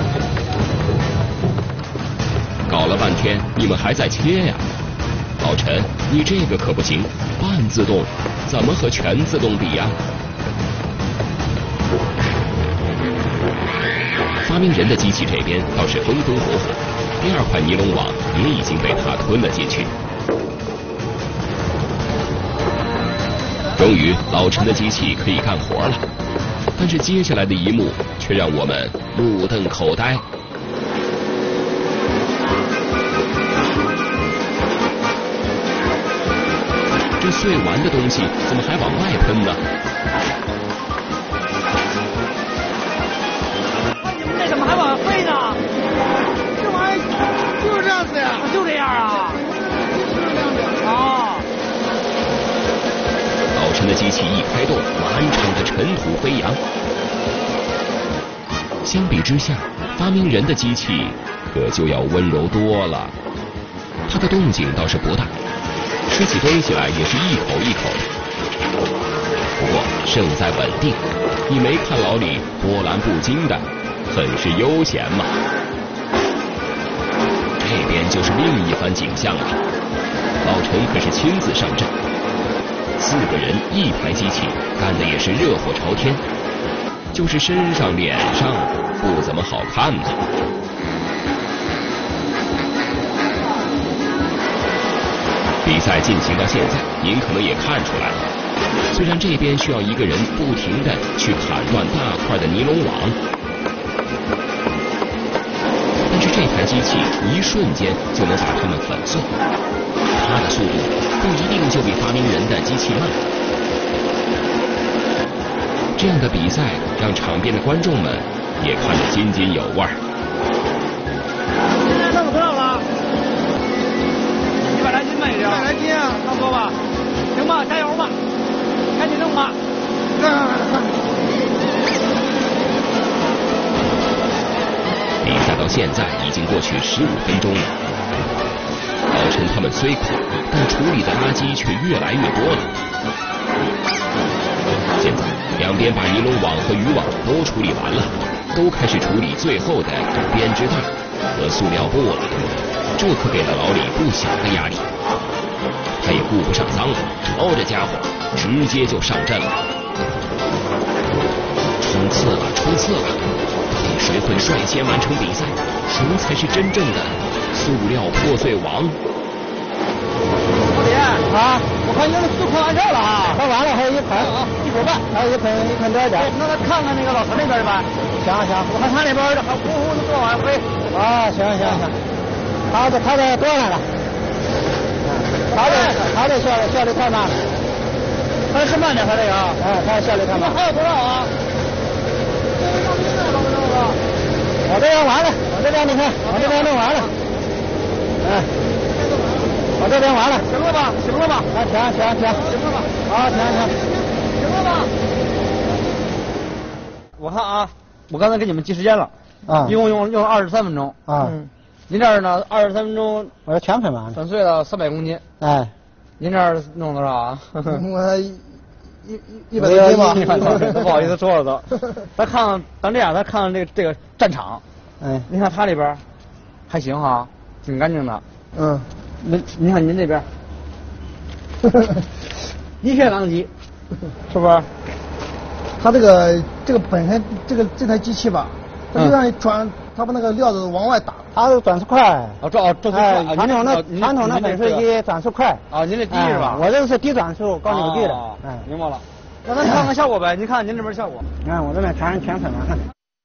[SPEAKER 1] 搞了半天，你们还在切呀？老陈，你这个可不行，半自动怎么和全自动比呀？发明人的机器这边倒是风风火火，第二块尼龙网也已经被他吞了进去。终于，老陈的机器可以干活了，但是接下来的一幕却让我们目瞪口呆。这碎完的东西怎么还往外喷呢？
[SPEAKER 4] 那你们这怎么还往外飞呢？
[SPEAKER 5] 这玩意儿就是这样子呀，
[SPEAKER 4] 就这样啊？啊！
[SPEAKER 1] 老陈的机器一开动，满场的尘土飞扬。相比之下，发明人的机器可就要温柔多了。它的动静倒是不大，吃起东西来也是一口一口的。不过胜在稳定，你没看老李波澜不惊的，很是悠闲嘛。这边就是另一番景象了。老陈可是亲自上阵。四个人一台机器，干的也是热火朝天，就是身上脸上不怎么好看呢。比赛进行到现在，您可能也看出来了，虽然这边需要一个人不停地去砍断大块的尼龙网，但是这台机器一瞬间就能把它们粉碎。它的速度不一定就比发明人的机器慢。 这样的比赛让场边的观众们也看得津津有味儿。
[SPEAKER 4] 现在弄多少了？一百来斤吧，已经。一百
[SPEAKER 5] 来斤啊，
[SPEAKER 4] 差不多吧。行吧，加油吧，赶紧弄吧。
[SPEAKER 1] 比赛到现在已经过去十五分钟了。老陈他们虽苦，但处理的垃圾却越来越多了。现在两边把尼龙网和渔网都处理完了，都开始处理最后的编织袋和塑料布了。这可给了老李不小的压力。他也顾不上脏了，抄着家伙直接就上阵了。冲刺了，冲刺了！到底谁会率先完成比赛？谁才是真正的塑料破碎王？
[SPEAKER 7] 老李啊，我看你那个四块完事了啊，快完了，还有一盆啊，一口半，还有一盆一盆多一点。那咱看看那个老陈那边吧。行行，我看他那边还呼呼的做往回。啊，行行行，他的他的多来了，他的他的效率效率太慢了，他是慢点，他这个啊，哎，他效率太慢。还有多少啊？我这边完了，我这边你看，我这边弄完了，哎。我这边完了，行了吧？行了吧？啊，停停停，行了吧？啊，停停，行了吧？我看啊，我刚才给你们计时间了，啊，一共用用二十三分钟啊。嗯，您这儿呢，二十三分钟，我这全粉完，粉碎了三百公斤。哎，您这儿弄多少啊？我一一一百多斤吧，都不好意思说了都。咱看看，咱这样，咱看看这个这个战场。哎，您看他这边还行哈，挺干净的。嗯。您您看您这边，一片狼藉，是不是？
[SPEAKER 5] 他这个这个本身这个这台机器吧，它就让你转，它把那个料子往外打，
[SPEAKER 7] 它是转速快。啊，这哦这哎，传统的传统的粉碎机转速快。啊，您这低是吧？我这个是低转速高扭矩的。哎，明白了。那咱看看效果呗？您看您这边效果。你看我这边全全粉了。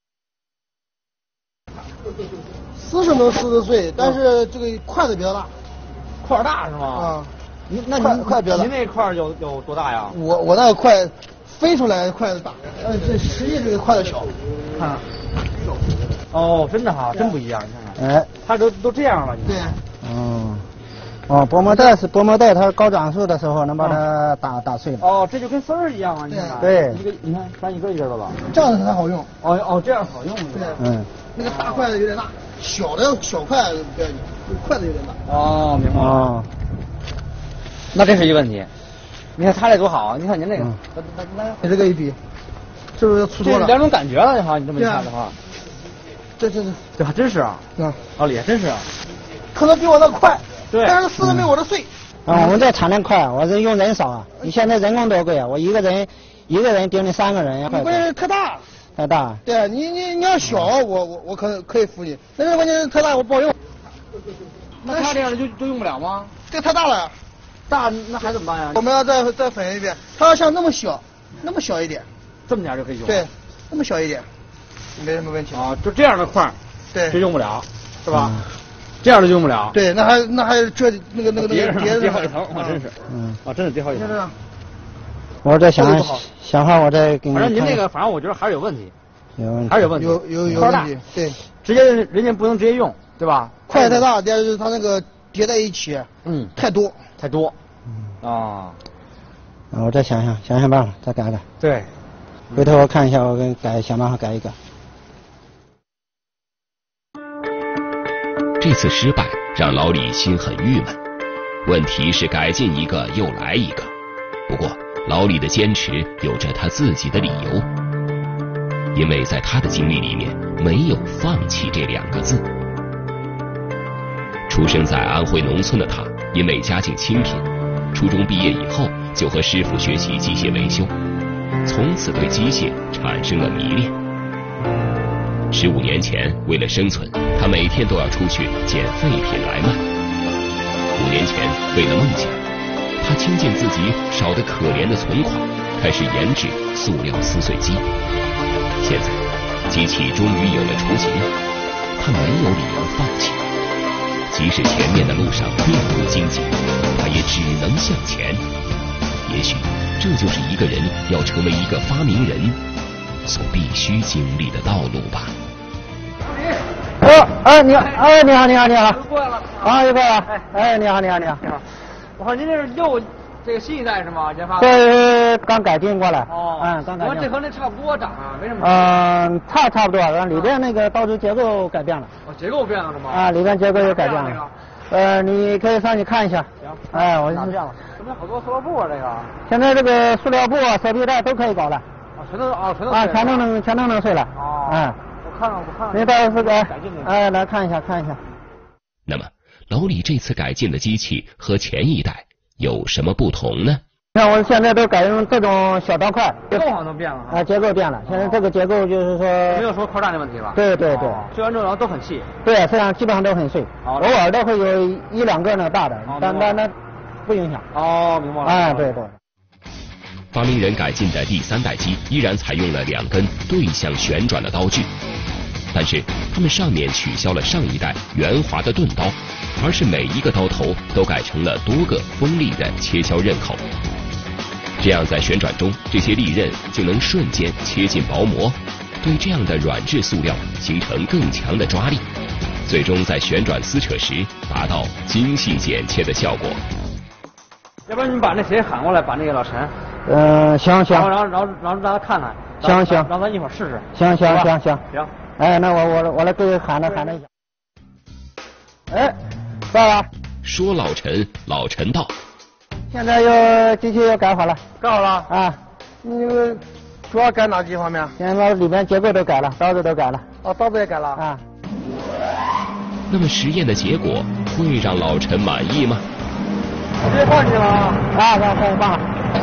[SPEAKER 5] 撕是能撕得碎，但是这个块子比较大。
[SPEAKER 7] 块大是吗？啊，您那您块别的，您那块有有多大呀？
[SPEAKER 5] 我我那个块飞出来块子大，呃，这实际这个块子小。看，
[SPEAKER 7] 哦，真的哈，真不一样，你看看。哎，它都都这样了，你
[SPEAKER 5] 看。
[SPEAKER 7] 对。哦，哦，薄膜带是薄膜带，它高转速的时候能把它打打碎了。哦，这就跟丝儿一样啊，你看。对。一个，你看，咱一个一个的了。
[SPEAKER 5] 这样子才好用。
[SPEAKER 7] 哦哦，这样好用是吧？
[SPEAKER 5] 嗯。那个大块子有点大，小的小块不要紧。筷子有点大。
[SPEAKER 7] 哦，明白了。哦，那这是一个问题。你看他这多好啊！你看您这个，
[SPEAKER 5] 来来，跟这个一比，是不是粗多了？
[SPEAKER 7] 两种感觉了，哈，你这么一看的话，
[SPEAKER 5] 这这这，
[SPEAKER 7] 这还真是啊。啊，老李真是啊，
[SPEAKER 5] 可能比我那快，
[SPEAKER 7] 对，
[SPEAKER 5] 但是撕的没我的碎。
[SPEAKER 7] 啊，我们这产量快，我这用人少啊。你现在人工多贵啊！我一个人一个人顶你三个人要快。
[SPEAKER 5] 关键是太大。
[SPEAKER 7] 太大。
[SPEAKER 5] 对啊，你你你要小，我我我可可以服你，但是关键是太大，我不好用。
[SPEAKER 7] 那他这样的就就用不了吗？
[SPEAKER 5] 这个太大了，
[SPEAKER 7] 大那还怎么办呀？
[SPEAKER 5] 我们要再再粉一遍，它要像那么小，那么小一点，
[SPEAKER 7] 这么点就可以用。
[SPEAKER 5] 对，那么小一点，没什么问题。
[SPEAKER 7] 啊，就这样的块，
[SPEAKER 5] 对，
[SPEAKER 7] 就用不了，是吧？嗯、这样的用不了。
[SPEAKER 5] 对，那还那还这那个那个那个
[SPEAKER 7] 叠叠好几层，啊，真是，嗯，啊，真是叠好几层。
[SPEAKER 5] 我
[SPEAKER 7] 再想想法，我再给你。反正您那个，反正我觉得还是有问题，
[SPEAKER 5] 有问题，
[SPEAKER 7] 还是有问题，
[SPEAKER 5] 有有有问题，对，
[SPEAKER 7] 直接人家不能直接用。对吧？
[SPEAKER 5] 块太大，第二就是它那个叠在一起，
[SPEAKER 7] 嗯，
[SPEAKER 5] 太多
[SPEAKER 7] 太多，嗯啊，我再想想想想办法，再改改。对，回头我看一下，我给改想办法改一改。
[SPEAKER 1] 这次失败让老李心很郁闷，问题是改进一个又来一个。不过老李的坚持有着他自己的理由，因为在他的经历里面没有放弃这两个字。出生在安徽农村的他，因为家境清贫，初中毕业以后就和师傅学习机械维修，从此对机械产生了迷恋。十五年前，为了生存，他每天都要出去捡废品来卖。五年前，为了梦想，他倾尽自己少得可怜的存款，开始研制塑料撕碎机。现在，机器终于有了雏形，他没有理由放弃。即使前面的路上并不荆棘，他也只能向前。也许这这就是一个人要成为一个发明人所必须经历的道路吧。
[SPEAKER 7] 哦，哎，你好，哎，你好，你好，你好。
[SPEAKER 10] 过来了。
[SPEAKER 7] 啊，又过来了。哎，你好，你好，你好。
[SPEAKER 10] 你好。我看您这是又这个新一代是吗？研发的。
[SPEAKER 7] 对，刚改进过来。
[SPEAKER 10] 哦。
[SPEAKER 7] 嗯，刚改进。
[SPEAKER 10] 我这和那差不多长啊，没什么。
[SPEAKER 7] 嗯，差差不多，然后里边那个刀具结构改变了。
[SPEAKER 10] 哦，结构变了是吗？
[SPEAKER 7] 啊，里边结构也改变了。呃，你可以上去看一下。
[SPEAKER 10] 行。
[SPEAKER 7] 哎，我
[SPEAKER 10] 哪变了？这边好多塑料布啊，这个。
[SPEAKER 7] 现在这个塑料布啊、手臂带都可以搞了。
[SPEAKER 10] 啊，全都啊，全都。
[SPEAKER 7] 啊，全都能，全都能碎了。
[SPEAKER 10] 哦。
[SPEAKER 7] 嗯。
[SPEAKER 10] 我看看，我看看。
[SPEAKER 7] 你到时候改进的。哎，来看一下，看一下。
[SPEAKER 1] 那么，老李这次改进的机器和前一代有什么不同呢？
[SPEAKER 7] 像我现在都改用这种小刀块，
[SPEAKER 10] 结构好像都变了
[SPEAKER 7] 啊，结构变了。现在这个结构就是说
[SPEAKER 10] 没有说扣弹的问题了。
[SPEAKER 7] 对对对，
[SPEAKER 10] 碎完之后都很细。
[SPEAKER 7] 对，这样基本上都很碎，偶尔都会有一两个呢大的，但但那不影响。
[SPEAKER 10] 哦，明白了。
[SPEAKER 7] 哎，对对。
[SPEAKER 1] 发明人改进的第三代机依然采用了两根对向旋转的刀具，但是它们上面取消了上一代圆滑的钝刀，而是每一个刀头都改成了多个锋利的切削刃口。这样在旋转中，这些利刃就能瞬间切进薄膜，对这样的软质塑料形成更强的抓力，最终在旋转撕扯时达到精细剪切的效果。
[SPEAKER 10] 要不然你把那谁喊过来，把那个老陈。
[SPEAKER 7] 嗯，行行。
[SPEAKER 10] 然后然后然后然后让他看看。
[SPEAKER 7] 行行。
[SPEAKER 10] 让咱一会儿试试。
[SPEAKER 7] 行行行行。
[SPEAKER 10] 行。
[SPEAKER 7] 哎，那我我我来给喊了喊了一下。哎，到了。
[SPEAKER 1] 说老陈，老陈到。
[SPEAKER 7] 现在又机器又改好了。
[SPEAKER 5] 改好了
[SPEAKER 7] 啊？
[SPEAKER 5] 那个主要改哪几方面？
[SPEAKER 7] 现在里面结构都改了，刀子都改了。
[SPEAKER 5] 哦，刀子也改了
[SPEAKER 7] 啊。
[SPEAKER 1] 那么实验的结果会让老陈满意吗？
[SPEAKER 5] 我直接放进去了啊！
[SPEAKER 7] 啊，放放放了。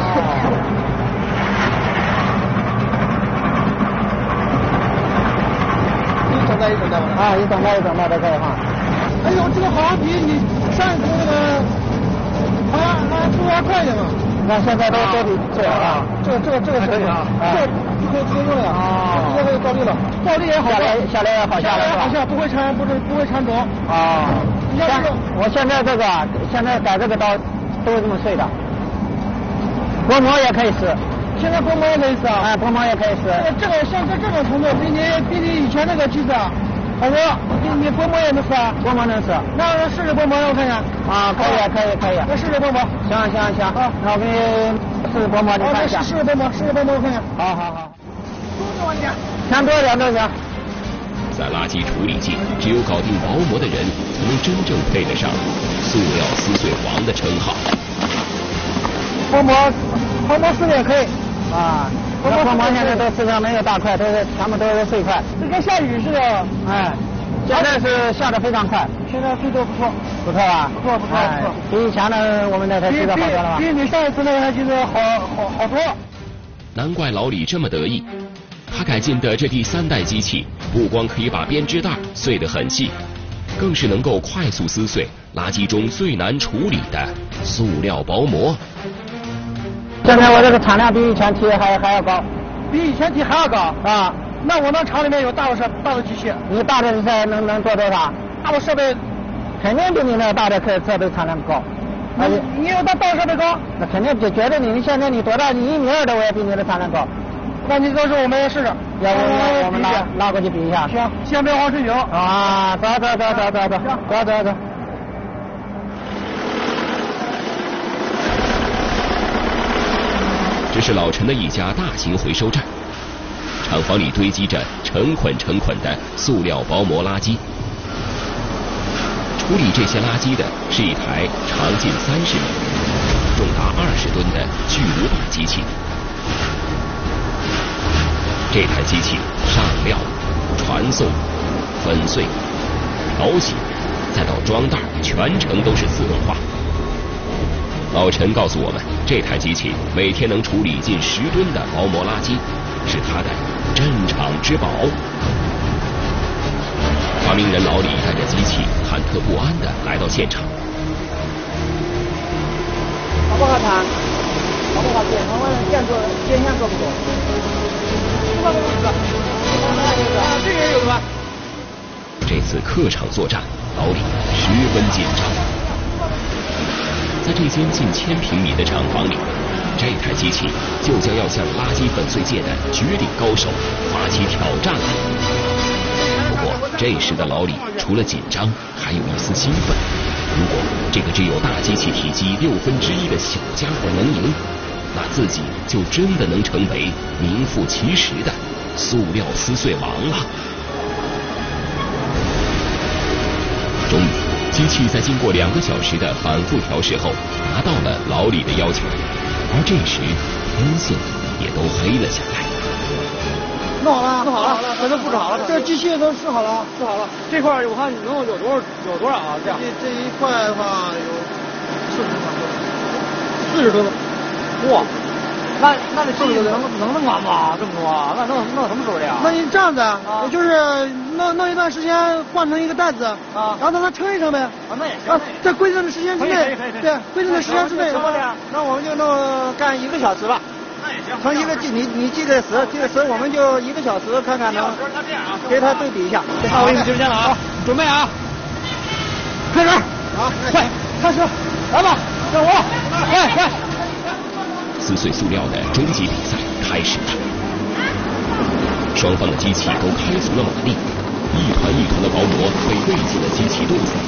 [SPEAKER 5] 一整袋一整袋吧。
[SPEAKER 7] 啊，一整袋一整袋都可以放。
[SPEAKER 5] 哎呦，这个好像比你上一次那个好像好像出还快一点嘛。
[SPEAKER 7] 那现在都都比这啊，
[SPEAKER 5] 这个这个这个可以啊，这个就可以直接用了啊，直接可以倒立了，倒立也好，
[SPEAKER 7] 下来下来也好下来是吧？
[SPEAKER 5] 好下不会缠不是不会缠轴
[SPEAKER 7] 啊。
[SPEAKER 5] 像
[SPEAKER 7] 我现在这个现在改这个刀都是这么碎的，薄膜也可以撕，
[SPEAKER 5] 现在薄膜也可以撕啊，
[SPEAKER 7] 哎，薄膜也可以撕。
[SPEAKER 5] 这个像这这种程度比你比你以前那个机子啊。好多，你你薄膜也能撕啊？
[SPEAKER 7] 薄膜能撕。
[SPEAKER 5] 那试试薄膜让我看看。
[SPEAKER 7] 啊，可以可以可以。
[SPEAKER 5] 那试试薄膜。
[SPEAKER 7] 行行行啊，那我给你试试薄膜，你看一下。
[SPEAKER 5] 试试薄膜，试试薄膜，我看看。
[SPEAKER 7] 好好好。
[SPEAKER 5] 多少钱？
[SPEAKER 7] 钱多点都行。
[SPEAKER 1] 在垃圾处理界，只有搞定薄膜的人，才能真正配得上“塑料撕碎王”的称号。
[SPEAKER 5] 薄膜，薄膜撕也可以
[SPEAKER 7] 啊。薄膜现在都市场没有大块，都是全部都是碎块。
[SPEAKER 5] 这跟下雨似的。
[SPEAKER 7] 哎，现在是下的非常快。
[SPEAKER 5] 现在速度不错。
[SPEAKER 7] 不错吧？
[SPEAKER 5] 不错不错不错。
[SPEAKER 7] 比以前的我们那台机子好多了吧？
[SPEAKER 5] 比你上一次那台机子好好好多。
[SPEAKER 1] 难怪老李这么得意，他改进的这第三代机器，不光可以把编织袋碎得很细，更是能够快速撕碎垃圾中最难处理的塑料薄膜。
[SPEAKER 7] 现在我这个产量比以前提还还要高，
[SPEAKER 5] 比以前提还要高
[SPEAKER 7] 啊！
[SPEAKER 5] 那我们厂里面有大的设大的机器，
[SPEAKER 7] 你大的设能能做多少？
[SPEAKER 5] 大的设备
[SPEAKER 7] 肯定比你那大的设设备产量高。
[SPEAKER 5] 你你有大大的设备高？
[SPEAKER 7] 那肯定就觉得你现在你多大？你一米二的我也比你的产量高。
[SPEAKER 5] 那你到时候我们也试试，
[SPEAKER 7] 要不我们拉拉过去比一下？
[SPEAKER 5] 行，先别慌吹牛
[SPEAKER 7] 啊！走走走走走走走走走。
[SPEAKER 1] 这是老陈的一家大型回收站，厂房里堆积着成捆成捆的塑料薄膜垃圾。处理这些垃圾的是一台长近三十米、重达二十吨的巨无霸机器。这台机器上料、传送、粉碎、调洗，再到装袋，全程都是自动化。老陈告诉我们，这台机器每天能处理近十吨的薄膜垃圾，是他的镇场之宝。发明人老李带着机器忐忑不安地来到现场。
[SPEAKER 7] 好不好谈？好不好建？我们建做建线做不做？不不不不，这个也有吧？
[SPEAKER 1] 这次客场作战，老李十分紧张。在这间近千平米的厂房里， 这台机器就将要向垃圾粉碎界的绝顶高手发起挑战了。不过这时的老李除了紧张，还有一丝兴奋。如果这个只有大机器体积六分之一的小家伙能赢，那自己就真的能成为名副其实的塑料撕碎王了。终于，机器在经过两个小时的反复调试后，达到了老李的要求。而这时，天色也都黑了下来。
[SPEAKER 5] 弄好了，
[SPEAKER 10] 弄好了，全都布置好了。
[SPEAKER 5] 这机器都试好了，
[SPEAKER 10] 试好了。这块我看能有多少？有多少啊？这样。
[SPEAKER 5] 这这一块的话有四十多吨。
[SPEAKER 10] 四十吨。哇，那那这机器能能弄完吗？这么多，那弄弄什么时候的呀？
[SPEAKER 5] 那你这样子，啊，就是弄弄一段时间换成一个袋子，啊，然后让它称一称呗。
[SPEAKER 10] 啊，那也行。
[SPEAKER 5] 在规定的时间之内，对，规定的时间之内。
[SPEAKER 7] 什么的？那我们就弄干一个小时吧。
[SPEAKER 10] 那也行。
[SPEAKER 7] 从一个你你记个时，记个时，我们就一个小时看看能给他对比一下。
[SPEAKER 10] 那我给你时间了啊，准备啊，开始。
[SPEAKER 5] 好，
[SPEAKER 10] 快开始，来吧，任务，快快。
[SPEAKER 1] 撕碎塑料的终极比赛开始了，双方的机器都开足了马力，一团一团的薄膜被喂进了机器肚子里。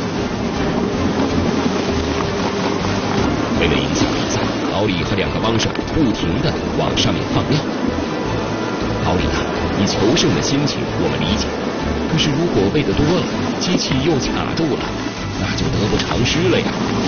[SPEAKER 1] 为了影响比赛，老李和两个帮手不停地往上面放料。老李啊，以求胜的心情我们理解，可是如果喂得多了，机器又卡住了，那就得不偿失了呀。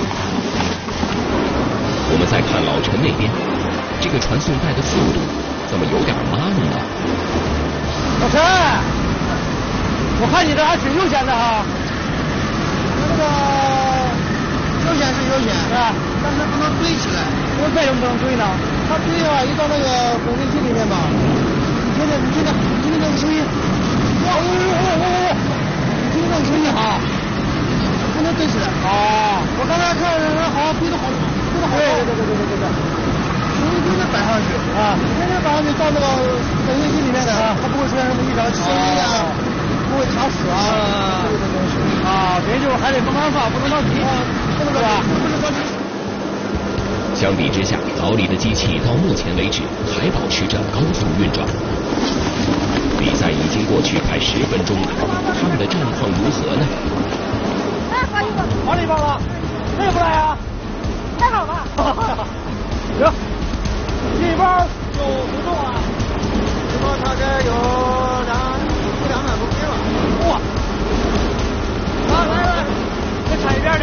[SPEAKER 1] 我们再看老陈那边，这个传送带的速度怎么有点慢呢？
[SPEAKER 10] 老陈，我看你这还挺悠闲的哈。
[SPEAKER 5] 那个悠闲是悠闲，是吧？但是不能堆起来。
[SPEAKER 10] 为什么不能堆呢？
[SPEAKER 5] 它堆的话，一到那个滚碎机里面吧，你听着，你听着，你听着这个声音，哇哇哇哇哇！你听着这个声音哈，不能堆起来。
[SPEAKER 10] 哦，
[SPEAKER 5] 我刚才看人好像堆的好，堆的好高。
[SPEAKER 10] 对对对对对对对。
[SPEAKER 5] 一堆的摆上去啊，天天摆上去到那个滚碎机里面的，它不会出现什么异常声音啊，不会卡死啊，这类的东西
[SPEAKER 10] 啊，等于就是还得慢慢放，不能着急，
[SPEAKER 5] 不能着急，不能着急。
[SPEAKER 1] 相比之下，老李的机器到目前为止还保持着高速运转。比赛已经过去快十分钟了，他们的战况如何呢？
[SPEAKER 10] 哎，好一个，往里放了，这也不来啊？太好了！行，一包有多重啊？
[SPEAKER 7] 一包大概有两一两百公斤吧。
[SPEAKER 10] 哇！来来来，再铲一边去。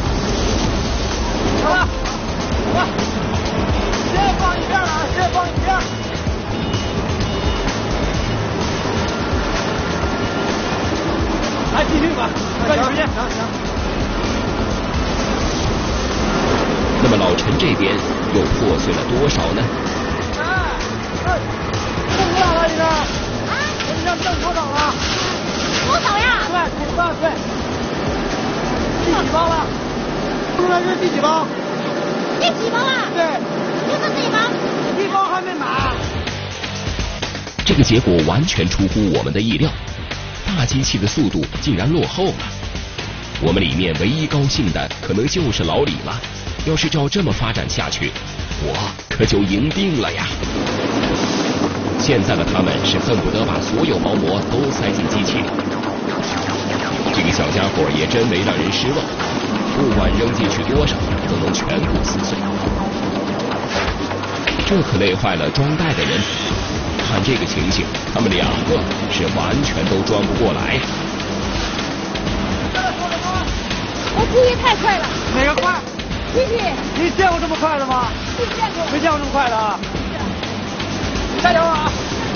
[SPEAKER 10] 好了，走吧。先放一边啊，先放一边。来，继续吧，抓紧时间。
[SPEAKER 7] 行行。
[SPEAKER 1] 那么老陈这边又破碎了多少呢？
[SPEAKER 10] 哎，哎，挣多少了你这？啊？我你这挣多少了？
[SPEAKER 2] 多少呀？
[SPEAKER 10] 对，五万对。第几包了？
[SPEAKER 5] 现在是第几包？
[SPEAKER 2] 第几包了？
[SPEAKER 5] 对，
[SPEAKER 2] 就是这一包。
[SPEAKER 10] 一包还没满。
[SPEAKER 1] 这个结果完全出乎我们的意料，大机器的速度竟然落后了。我们里面唯一高兴的可能就是老李了。要是照这么发展下去，我可就赢定了呀！现在的他们是恨不得把所有薄膜都塞进机器里。这个小家伙也真没让人失望，不管扔进去多少，都能全部撕碎。这可累坏了装袋的人。看这个情形，他们两个是完全都装不过来。
[SPEAKER 2] 我机器太快了。
[SPEAKER 10] 哪个快？
[SPEAKER 2] 机器，
[SPEAKER 10] 你见过这么快的吗？
[SPEAKER 2] 没见过，
[SPEAKER 10] 没见过这么快的啊！加油啊！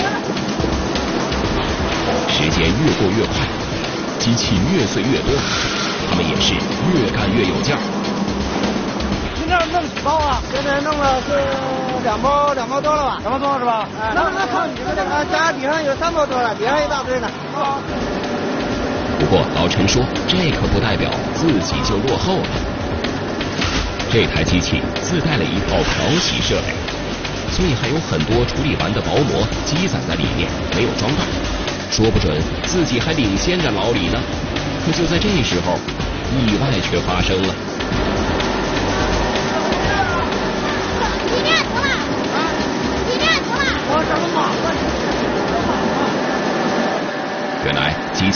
[SPEAKER 1] 时间越过越快，机器越碎越多，他们也是越干越有劲儿。
[SPEAKER 10] 您这弄几包啊？
[SPEAKER 7] 现在弄了是两包，两包多了吧？
[SPEAKER 10] 两包多了是吧？
[SPEAKER 7] 哎，那那看你们这个家底上有三包多了，底下一大堆呢。
[SPEAKER 10] 啊。
[SPEAKER 1] 不过老陈说，这可不代表自己就落后了。这台机器自带了一套漂洗设备，所以还有很多处理完的薄膜积攒在里面，没有装袋，说不准自己还领先着老李呢。可就在这时候，意外却发生了。
[SPEAKER 2] 里面怎么了？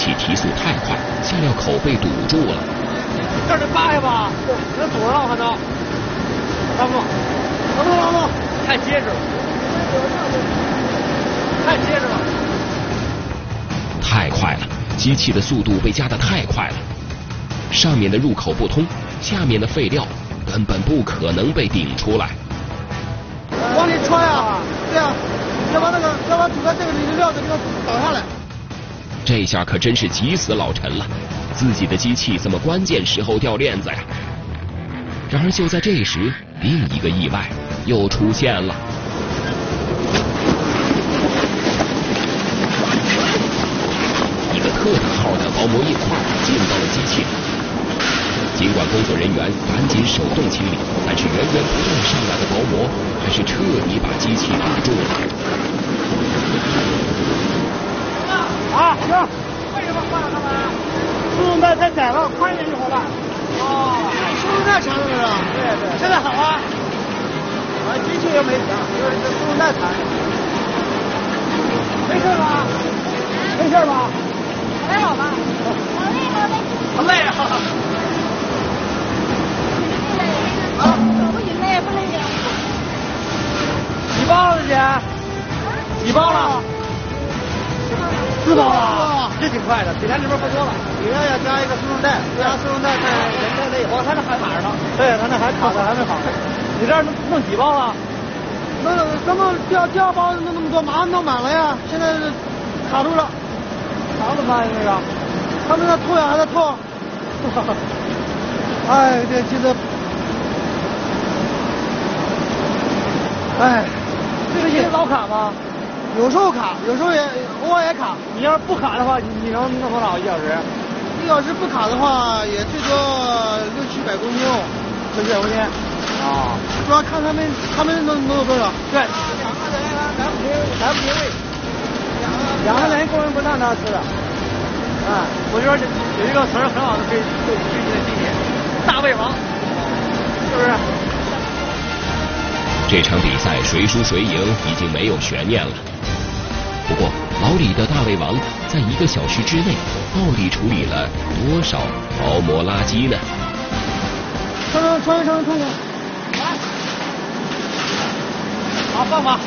[SPEAKER 1] 器提速太快，下料口被堵住了。
[SPEAKER 10] 这得扒下吧？这堵上了，看到？拉不动，拉不动，拉不动，太结实了，太结实了。
[SPEAKER 1] 太快了，机器的速度被加得太快了，上面的入口不通，下面的废料根本不可能被顶出来。
[SPEAKER 5] 往里穿呀，对呀，要把那个要把堵在这个里的料子给它倒下来。
[SPEAKER 1] 这下可真是急死老陈了，自己的机器怎么关键时候掉链子呀？然而就在这时，另一个意外又出现了。一个特大号的薄膜硬块进到了机器里，尽管工作人员赶紧手动清理，但是源源不断上来的薄膜还是彻底把机器堵住了。
[SPEAKER 10] 啊，行，为什么换了他们？输送带太窄了，宽一点就好了。哦，
[SPEAKER 5] 输送带长了是吧？
[SPEAKER 10] 对对。现在好啊。啊，机器又没响，就是这输送带残。没事吧？没事吧？还好吧？好累好累。好累啊！啊，走不行累不累呀？几包了姐？几包了？四包了，这挺快的，比咱这边快多了。
[SPEAKER 7] 里面要加一个输送带，加输送带在人在内。
[SPEAKER 10] 哦，他那还码呢？对，他那还卡的还没好。你这儿弄弄几包了？
[SPEAKER 5] 那刚刚第二第二包弄那么多，马上弄满了呀，现在卡住了。
[SPEAKER 10] 卡怎么办呀？那个？
[SPEAKER 5] 他们在拖呀，还在拖。哎，这现在，哎，
[SPEAKER 10] 这个也老卡吗？
[SPEAKER 5] 有时候卡，有时候也偶尔也卡。
[SPEAKER 10] 你要是不卡的话，你你能弄多少一小时？
[SPEAKER 5] 一小时不卡的话，也最多六七百公斤哦，
[SPEAKER 10] 六七百公斤。啊，
[SPEAKER 5] 主要看他们他们能能有多少。
[SPEAKER 10] 对。两个人来不及，来不及喂。两个人供应不上他吃的。啊，我觉得有一个词儿很好的可以对飞机的理解，大胃王，是不是？
[SPEAKER 1] 这场比赛谁输谁赢已经没有悬念了。不过老李的大胃王在一个小时之内到底处理了多少薄膜垃圾呢？
[SPEAKER 5] 穿上穿上穿上，
[SPEAKER 10] 来，好放吧。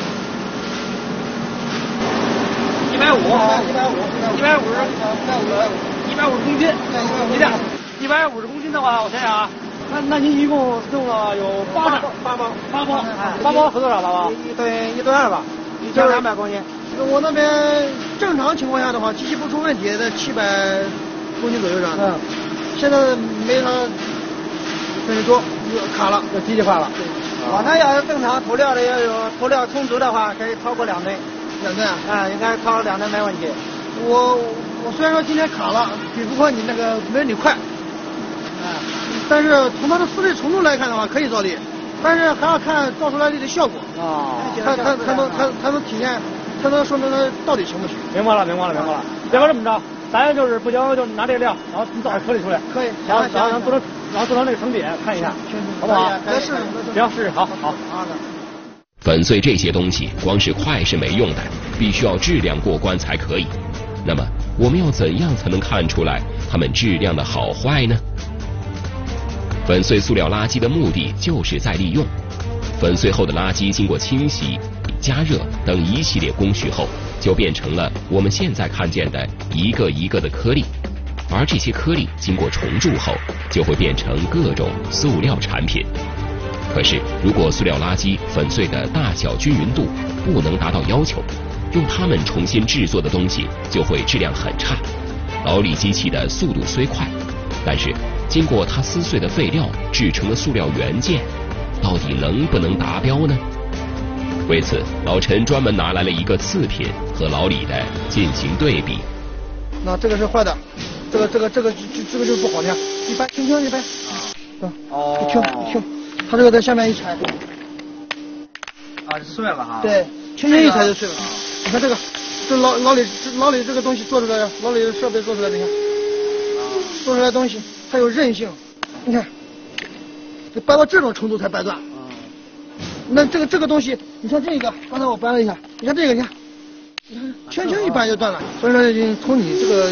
[SPEAKER 10] 一百五，
[SPEAKER 5] 一百五，
[SPEAKER 10] 一百五十，一百五十公斤，你这一百五十公斤的话，我想想啊，那那您一共用了有八包，八包，八包，八包合多少？八包？
[SPEAKER 7] 一吨一吨二吧，就两百公斤。
[SPEAKER 5] 我那边正常情况下的话，机器不出问题，在七百公斤左右上。嗯。现在没啥分析多，卡了，
[SPEAKER 7] 就机器化了。我那要是正常涂料的要有涂料充足的话，可以超过两吨。
[SPEAKER 5] 两吨啊？
[SPEAKER 7] 啊，应该超两吨没问题。
[SPEAKER 5] 我我虽然说今天卡了，比不过你那个没你快，啊，但是从它的撕裂程度来看的话，可以造粒，但是还要看造出来粒的效果。
[SPEAKER 10] 啊，
[SPEAKER 5] 它它才能它才能体现，才能说明它到底行不行。
[SPEAKER 10] 明白了，明白了，明白了。要不这么着，咱就是不行就拿这个料，然后你找颗粒出来。
[SPEAKER 5] 可以。
[SPEAKER 10] 然后然后做成然后做成那个成品看一下，好不好？
[SPEAKER 5] 来试试。
[SPEAKER 10] 行，试试，好好。
[SPEAKER 5] 好的。
[SPEAKER 1] 粉碎这些东西，光是快是没用的，必须要质量过关才可以。那么，我们要怎样才能看出来它们质量的好坏呢？粉碎塑料垃圾的目的就是在利用。粉碎后的垃圾经过清洗、加热等一系列工序后，就变成了我们现在看见的一个一个的颗粒。而这些颗粒经过重铸后，就会变成各种塑料产品。可是，如果塑料垃圾粉碎的大小均匀度不能达到要求，用它们重新制作的东西就会质量很差。老李机器的速度虽快，但是经过它撕碎的废料制成的塑料原件，到底能不能达标呢？为此，老陈专门拿来了一个次品和老李的进行对比。
[SPEAKER 5] 那这个是坏的，这个这个这个这个就不好听，一般轻轻一般，啊，哦，一听一听。它这个在下面一踩，
[SPEAKER 7] 啊，就碎了哈。
[SPEAKER 5] 对，轻轻一踩就碎了。你看这个，这老老李老李这个东西做出来的，老李的设备做出来的，你看，做出来的东西它有韧性，你看，得掰到这种程度才掰断。那这个这个东西，你看这个，刚才我掰了一下，你看这个，你看，你看轻轻一掰就断了。所以说，从你这个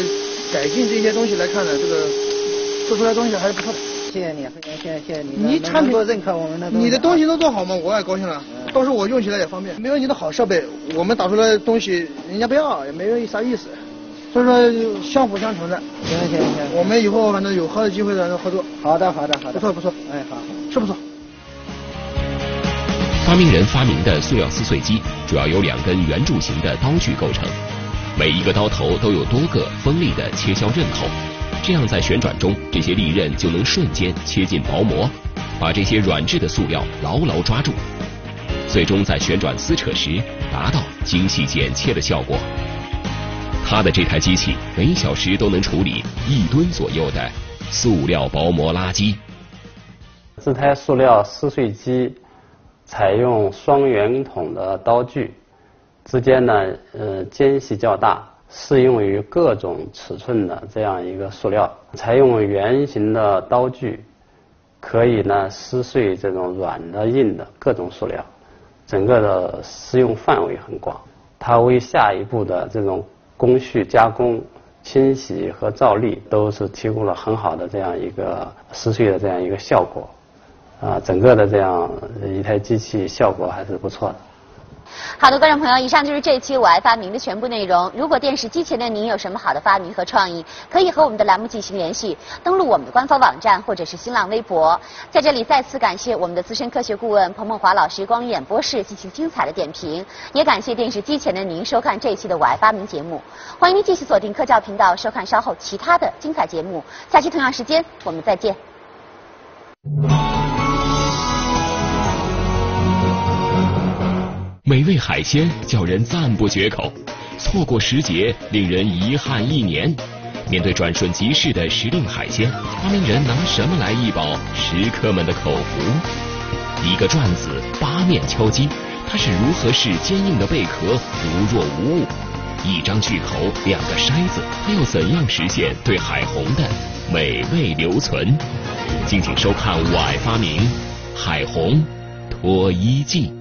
[SPEAKER 5] 改进这些东西来看呢，这个做出来东西还是不错的。
[SPEAKER 7] 谢谢你，非常谢谢谢谢你。
[SPEAKER 5] 你产品
[SPEAKER 7] 认可我们的东西，
[SPEAKER 5] 你的东西都做好嘛，我也高兴了。嗯、到时候我用起来也方便。没有你的好设备，我们打出来的东西人家不要，也没有啥意思。所以说相辅相成的。
[SPEAKER 7] 行行行，
[SPEAKER 5] 我们以后反正有合的机会的合作。
[SPEAKER 7] 好的好的好的，
[SPEAKER 5] 不错不错，
[SPEAKER 7] 哎好，
[SPEAKER 5] 是不错。
[SPEAKER 1] 发明人发明的塑料撕碎机主要由两根圆柱形的刀具构成，每一个刀头都有多个锋利的切削刃口，这样在旋转中，这些利刃就能瞬间切进薄膜，把这些软质的塑料牢牢抓住，最终在旋转撕扯时达到精细剪切的效果。它的这台机器每小时都能处理一吨左右的塑料薄膜垃圾。
[SPEAKER 11] 这台塑料撕碎机采用双圆筒的刀具，之间呢呃间隙较大，适用于各种尺寸的这样一个塑料。采用圆形的刀具，可以呢撕碎这种软的硬的各种塑料，整个的适用范围很广。它为下一步的这种工序加工、清洗和造粒都是提供了很好的这样一个撕碎的这样一个效果。啊，整个的这样一台机器效果还是不错的。
[SPEAKER 2] 好的，观众朋友，以上就是这一期我爱发明的全部内容。如果电视机前的您有什么好的发明和创意，可以和我们的栏目进行联系，登录我们的官方网站或者是新浪微博。在这里再次感谢我们的资深科学顾问彭梦华老师光于演播室进行精彩的点评，也感谢电视机前的您收看这一期的我爱发明节目。欢迎您继续锁定科教频道收看稍后其他的精彩节目。下期同样时间我们再见。
[SPEAKER 1] 美味海鲜叫人赞不绝口，错过时节令人遗憾一年。面对转瞬即逝的时令海鲜，发明人拿什么来一饱食客们的口福？一个转子八面敲击，它是如何使坚硬的贝壳如若无物？一张巨口，两个筛子，它又怎样实现对海虹的美味留存？敬请收看《我爱发明》海虹脱衣记。